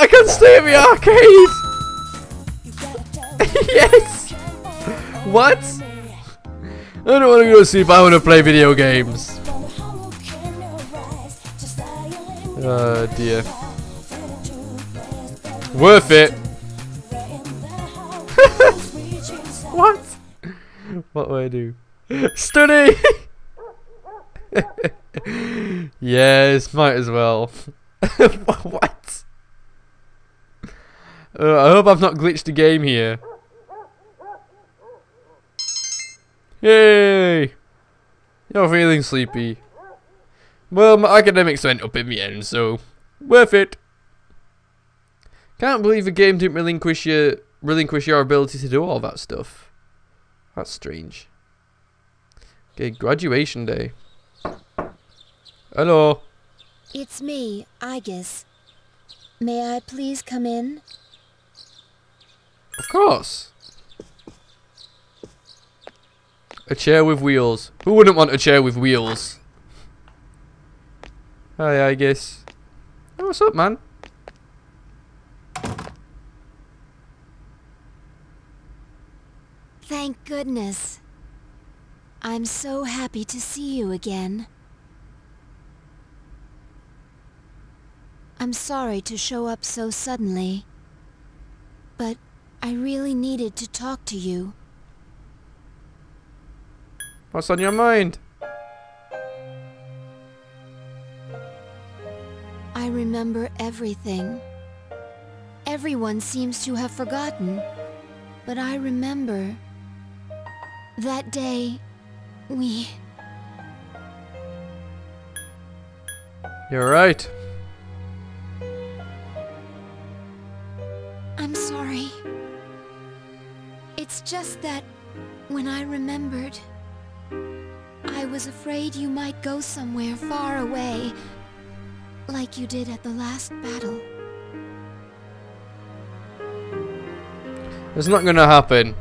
I can stay in the arcade! Yes! What? I don't want to go to sleep, I want to play video games. Oh dear. Worth it! What? What do I do? Study! Yes, might as well. What? I hope I've not glitched the game here. Yay! You're feeling sleepy. Well, my academics went up in the end, so worth it. Can't believe the game didn't relinquish your ability to do all that stuff. That's strange. Okay, graduation day. Hello. It's me, Aegis. May I please come in? Of course. A chair with wheels. Who wouldn't want a chair with wheels? Hi, Aegis. Hey, what's up, man? Thank goodness. I'm so happy to see you again. I'm sorry to show up so suddenly, but I really needed to talk to you. What's on your mind? I remember everything. Everyone seems to have forgotten, but I remember that day we... You're right. I'm sorry. It's just that when I remembered, I was afraid you might go somewhere far away, like you did at the last battle. It's not gonna happen.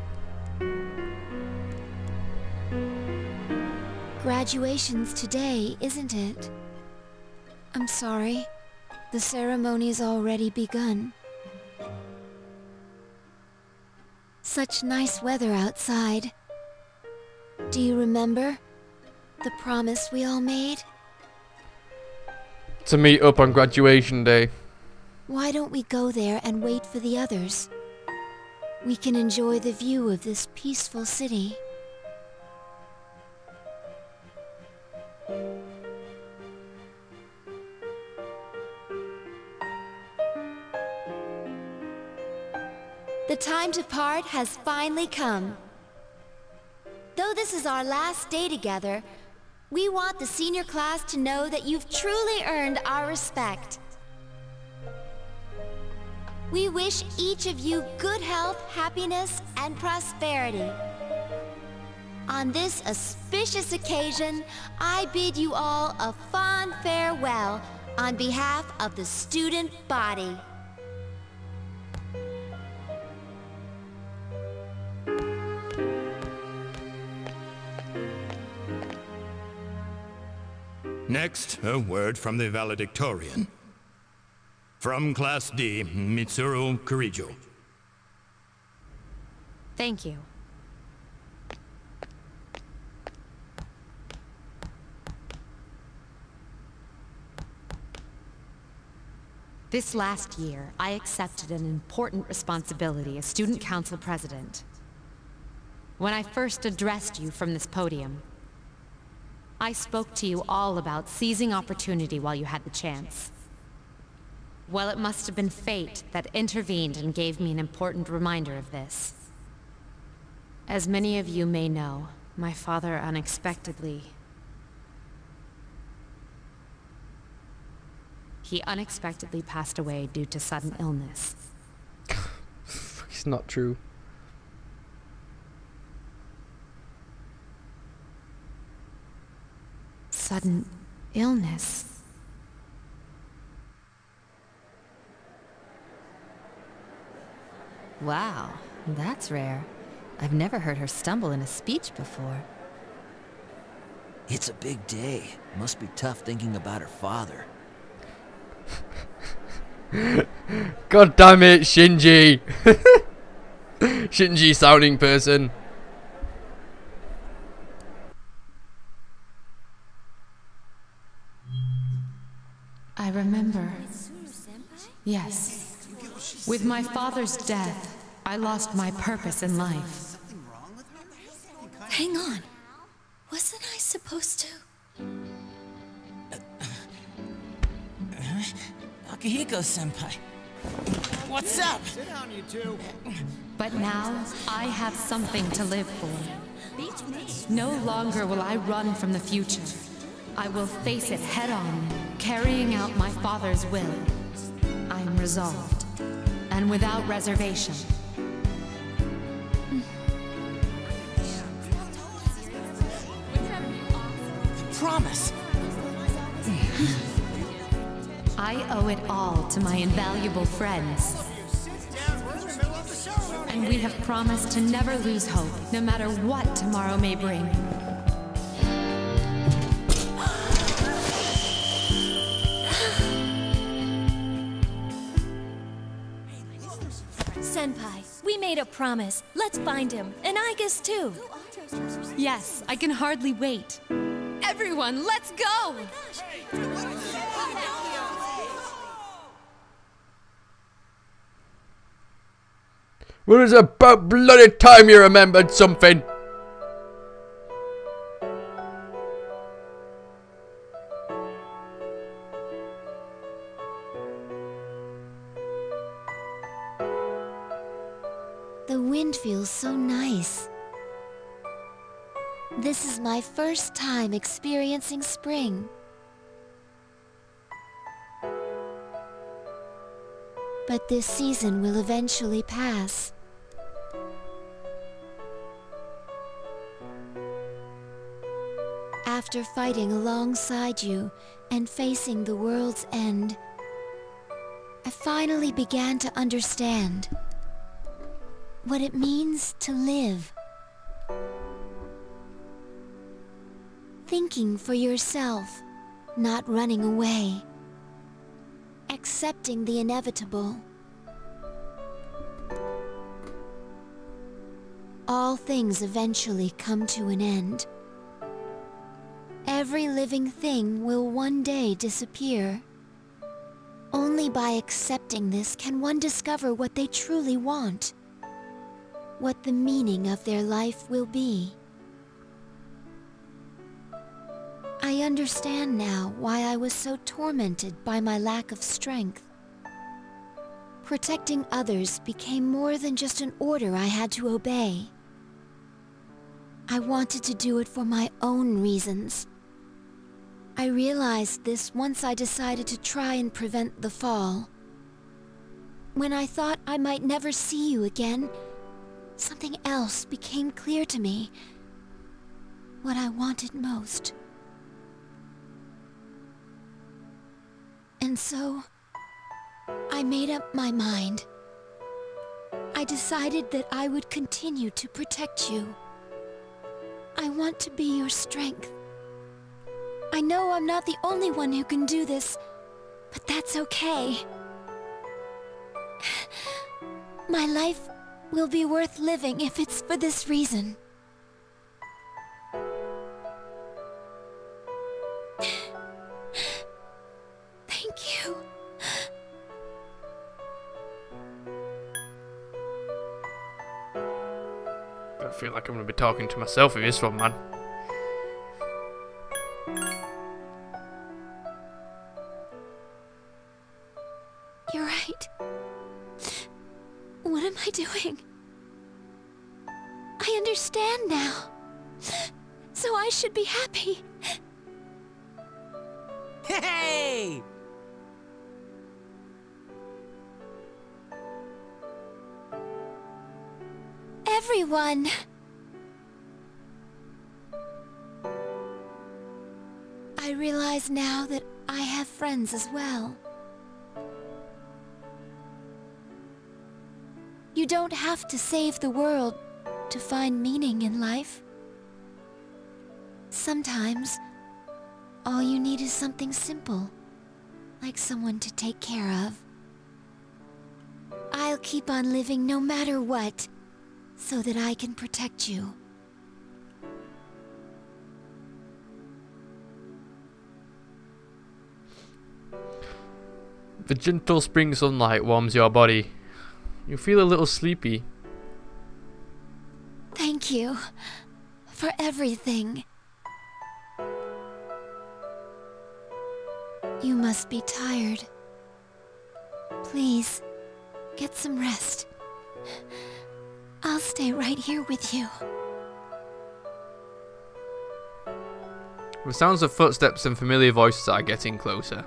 Graduation's today, isn't it? I'm sorry. The ceremony's already begun. Such nice weather outside. Do you remember the promise we all made? To meet up on graduation day. Why don't we go there and wait for the others? We can enjoy the view of this peaceful city. The time to part has finally come. Though this is our last day together, we want the senior class to know that you've truly earned our respect. We wish each of you good health, happiness, and prosperity. On this auspicious occasion, I bid you all a fond farewell on behalf of the student body. Next, a word from the valedictorian. From Class D, Mitsuru Kurijo. Thank you. This last year, I accepted an important responsibility as Student Council President. When I first addressed you from this podium, I spoke to you all about seizing opportunity while you had the chance. Well, it must have been fate that intervened and gave me an important reminder of this. As many of you may know, my father unexpectedly passed away due to sudden illness. It's not true. Sudden illness? Wow, that's rare. I've never heard her stumble in a speech before. It's a big day. Must be tough thinking about her father. God damn it, Shinji. Shinji sounding person. I remember. Yes. With my father's death, I lost my purpose in life. Hang on. Wasn't I supposed to? Akihiko-senpai. What's up? But now, I have something to live for. No longer will I run from the future. I will face it head-on, carrying out my father's will. I am resolved, and without reservation. Promise. I owe it all to my invaluable friends. And we have promised to never lose hope, no matter what tomorrow may bring. Senpai, we made a promise. Let's find him. And I guess too. Yes, I can hardly wait. Everyone, let's go! Well, it's about bloody time you remembered something. The wind feels so nice. This is my first time experiencing spring. But this season will eventually pass. After fighting alongside you and facing the world's end, I finally began to understand what it means to live. Thinking for yourself, not running away. Accepting the inevitable. All things eventually come to an end. Every living thing will one day disappear. Only by accepting this can one discover what they truly want. What the meaning of their life will be. I understand now why I was so tormented by my lack of strength. Protecting others became more than just an order I had to obey. I wanted to do it for my own reasons. I realized this once I decided to try and prevent the fall. When I thought I might never see you again, something else became clear to me. What I wanted most. And so, I made up my mind. I decided that I would continue to protect you. I want to be your strength. I know I'm not the only one who can do this, but that's okay. My life will be worth living if it's for this reason. Thank you. I feel like I'm gonna be talking to myself with this one, man. You're right. What am I doing? I understand now. So I should be happy. Hey! Everyone. I realize now that I have friends as well. You don't have to save the world to find meaning in life. Sometimes, all you need is something simple, like someone to take care of. keep on living no matter what, so that I can protect you. The gentle spring sunlight warms your body. You feel a little sleepy. Thank you for everything. You must be tired. Please, get some rest. I'll stay right here with you. The sounds of footsteps and familiar voices are getting closer.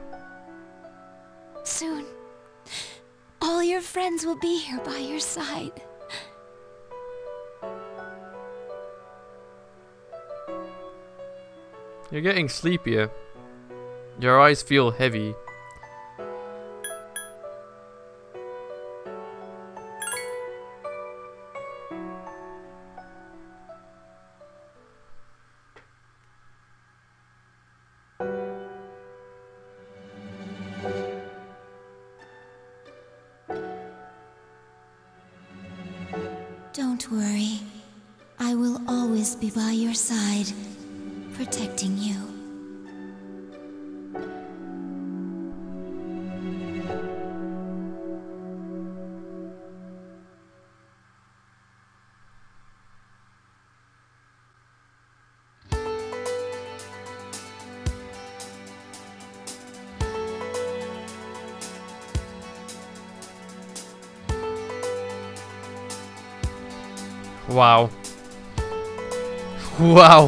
Soon, all your friends will be here by your side. You're getting sleepier. Your eyes feel heavy. Don't worry. I will always be by your side, protecting you. Wow. Wow.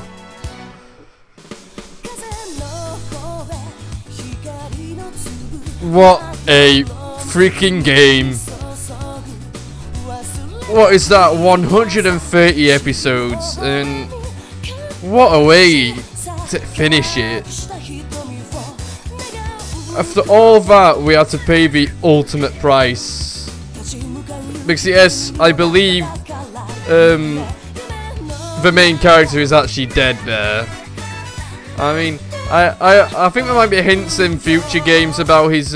What a freaking game. What is that? 130 episodes, and what a way to finish it. After all that, we had to pay the ultimate price. Because yes, I believe the main character is actually dead there. I mean, I think there might be hints in future games about his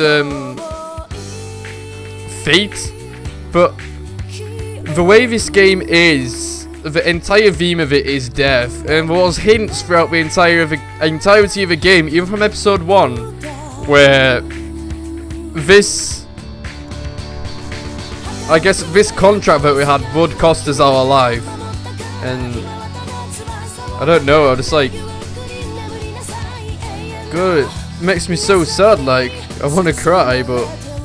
fate, but the way this game is, the entire theme of it is death, and there was hints throughout the entirety of the game, even from episode 1, where this, I guess this contract that we had would cost us our life. And I don't know, I'm just like, good, it makes me so sad, like, I want to cry, but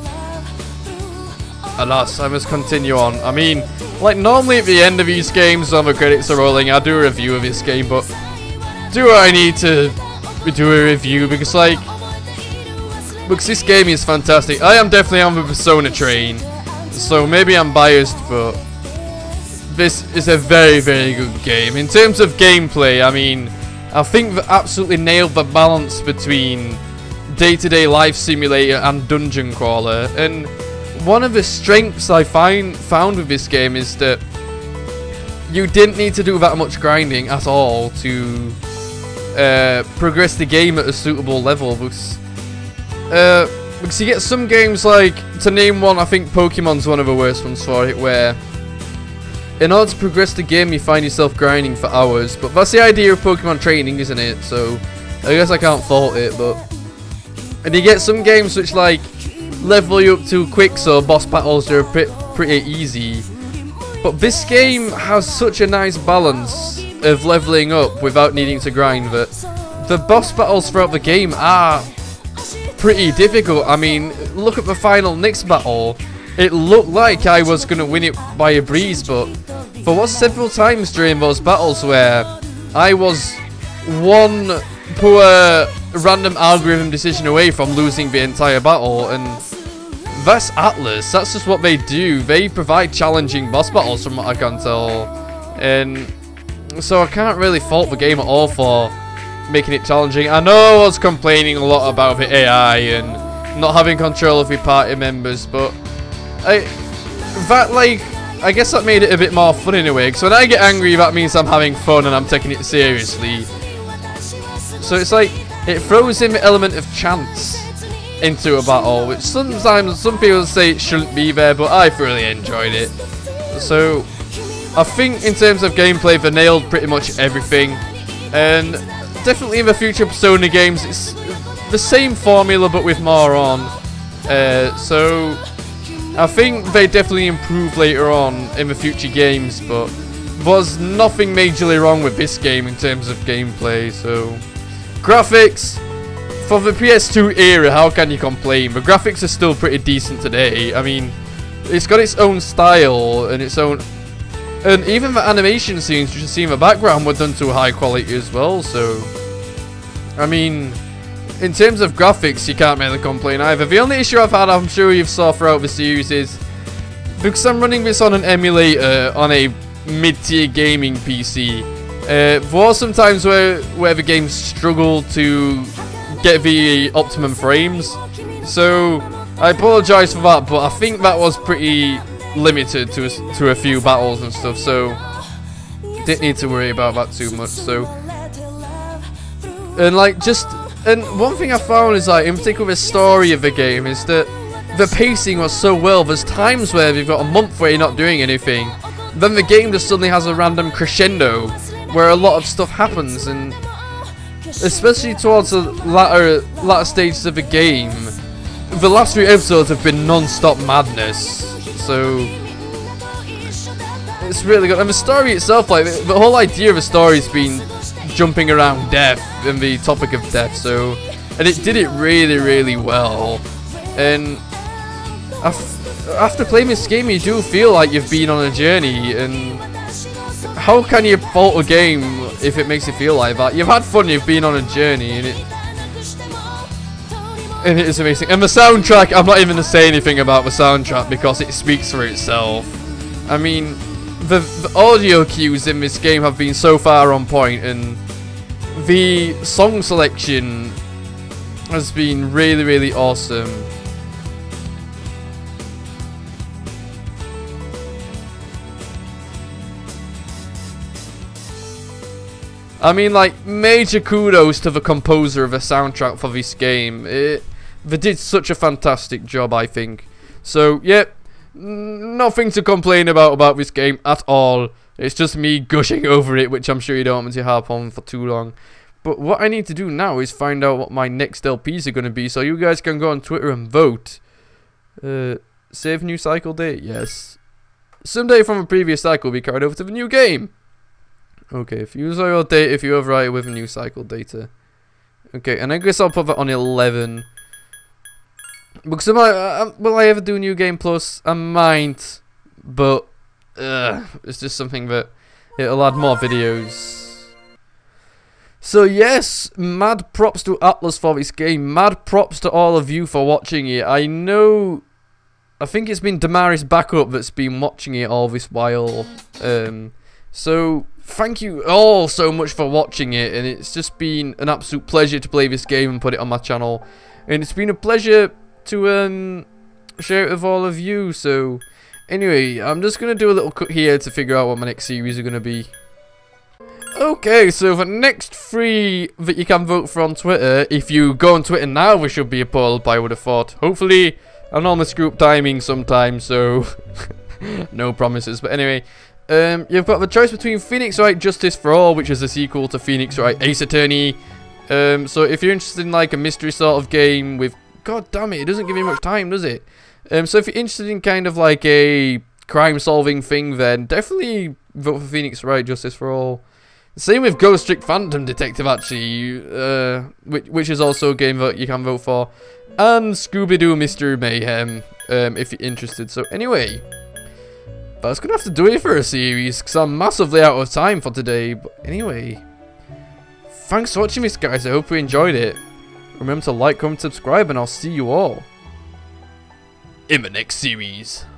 alas, I must continue on. I mean, like, normally at the end of these games when the credits are rolling, I do a review of this game, but do I need to do a review? Because, like, because this game is fantastic. I am definitely on the Persona train, so maybe I'm biased, but this is a very, very good game. In terms of gameplay, I mean, I think they absolutely nailed the balance between day-to-day life simulator and dungeon crawler. And one of the strengths I found with this game is that you didn't need to do that much grinding at all to progress the game at a suitable level. Because you get some games, like, to name one, I think Pokemon's one of the worst ones for it, where in order to progress the game you find yourself grinding for hours. But that's the idea of Pokemon training, isn't it? So I guess I can't fault it. But and you get some games which, like, level you up too quick, so boss battles are pretty easy. But this game has such a nice balance of leveling up without needing to grind that the boss battles throughout the game are pretty difficult. I mean, look at the final Nyx battle. It looked like I was going to win it by a breeze, but there was several times during those battles where I was one poor random algorithm decision away from losing the entire battle. And that's Atlas. That's just what they do. They provide challenging boss battles from what I can tell. And so I can't really fault the game at all for making it challenging. I know I was complaining a lot about the AI and not having control of your party members, but I guess that made it a bit more fun in a way, because when I get angry that means I'm having fun and I'm taking it seriously. So it's like, it throws in the element of chance. into a battle, which sometimes some people say it shouldn't be there, but I thoroughly enjoyed it. So I think in terms of gameplay, they nailed pretty much everything, and definitely in the future Persona games, it's the same formula but with more on. So I think they definitely improve later on in the future games, but was nothing majorly wrong with this game in terms of gameplay. So graphics for the PS2 era, how can you complain? The graphics are still pretty decent today. I mean, it's got its own style and its own, and even the animation scenes you see in the background were done to a high quality as well. So I mean, in terms of graphics, you can't really complain either. The only issue I've had, I'm sure you've saw throughout the series, is because I'm running this on an emulator on a mid-tier gaming PC. There are some times where the games struggle to get the optimum frames, so I apologise for that, but I think that was pretty limited to a few battles and stuff, so didn't need to worry about that too much. So, and like, and one thing I found is, like, in particular the story of the game, is that the pacing was so well. There's times where you've got a month where you're not doing anything, then the game just suddenly has a random crescendo where a lot of stuff happens, and especially towards the latter stages of the game, the last few episodes have been non-stop madness. So it's really good, and the story itself, like the whole idea of the story has been jumping around death and the topic of death. So, and it did it really, really well. And after playing this game, you do feel like you've been on a journey, and how can you fault a game if it makes you feel like that? You've had fun, you've been on a journey, and it is amazing. And the soundtrack, I'm not even going to say anything about the soundtrack because it speaks for itself. I mean, the audio cues in this game have been so far on point, and the song selection has been really, really awesome. I mean, like, major kudos to the composer of the soundtrack for this game. They did such a fantastic job, I think. So, yeah, nothing to complain about this game at all. It's just me gushing over it, which I'm sure you don't want me to harp on for too long. But what I need to do now is find out what my next LPs are going to be, so you guys can go on Twitter and vote. Save new cycle date? Yes. Someday from a previous cycle will be carried over to the new game. Okay, fuse oil date if you overwrite it with a new cycle data. Okay, and I guess I'll put that on 11. Because will I ever do New Game Plus? I might, but it's just something that it'll add more videos. So yes, mad props to Atlas for this game. Mad props to all of you for watching it. I think it's been Damaris Backup that's been watching it all this while. So thank you all so much for watching it, and it's just been an absolute pleasure to play this game and put it on my channel, and it's been a pleasure to share it with all of you. So anyway, I'm just gonna do a little cut here to figure out what my next series are gonna be. Okay, so the next 3 that you can vote for on Twitter, if you go on Twitter now, there should be a poll up, I would have thought. Hopefully I'm on the group timing sometime, so no promises, but anyway. You've got the choice between Phoenix Wright Justice for All, which is a sequel to Phoenix Wright Ace Attorney. So if you're interested in like a mystery sort of game with, god damn it doesn't give you much time, does it? So if you're interested in kind of like a crime solving thing, then definitely vote for Phoenix Wright Justice for All. Same with Ghost Trick Phantom Detective, actually, which is also a game that you can vote for, and Scooby-Doo Mystery Mayhem, if you're interested. So anyway, that's gonna have to do it for a series, because I'm massively out of time for today. But anyway, thanks for watching this, guys. I hope you enjoyed it. Remember to like, comment, subscribe, and I'll see you all in the next series.